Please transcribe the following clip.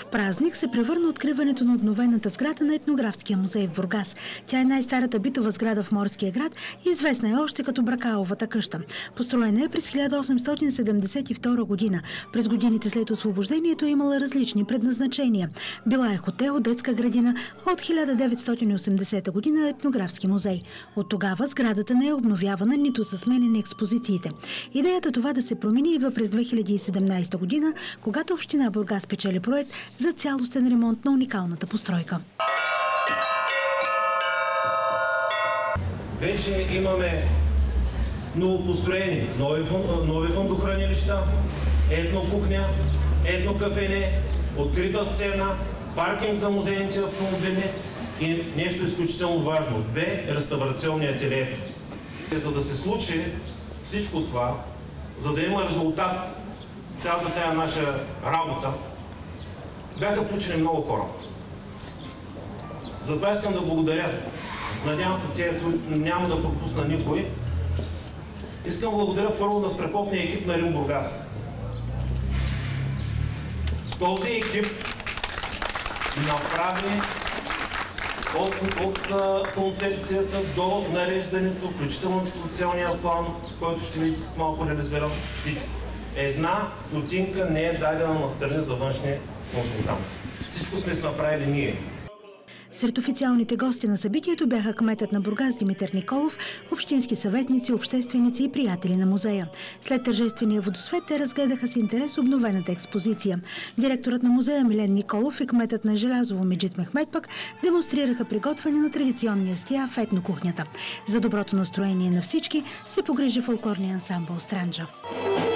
В празник се превърна откриването на обновената сграда на Етнографския музей в Бургас. Тя е най-старата битова сграда в Морския град и известна е още като Бракаловата къща. Построена е през 1872 година. През годините след освобождението е имала различни предназначения. Била е хотел, детска градина, от 1980 година е Етнографски музей. От тогава сградата не е обновявана, нито са сменени експозициите. Идеята това да се промени идва през 2017 година, когато община Бургас печели проект за цялостен ремонт на уникалната постройка. Вече имаме новопостроени нови фондохранилища, етнокухня, етнокафене, открита сцена, паркинг за музейните автомобили и нещо изключително важно – 2 реставрационни ателиета. За да се случи всичко това, за да има резултат цялата тая наша работа, бяха включени много хора. Затова искам да благодаря. Надявам се, те няма да пропусна никой. Искам да благодаря първо на страхотния екип на Рим Бургас. Този екип направи от концепцията до нареждането, включително експозиционния план, който ще видите малко реализирам всичко. 1 стотинка не е дадена на страни за външни консултанти. Всичко сме се направили ние. Сред официалните гости на събитието бяха кметът на Бургас Димитър Николов, общински съветници, общественици и приятели на музея. След тържествения водосвет те разгледаха с интерес обновената експозиция. Директорът на музея Милен Николов и кметът на Желязово Меджит Мехмет пък демонстрираха приготвяне на традиционни ястия в етнокухнята. За доброто настроение на всички се погрижи фолклорния ансамбъл Странджа.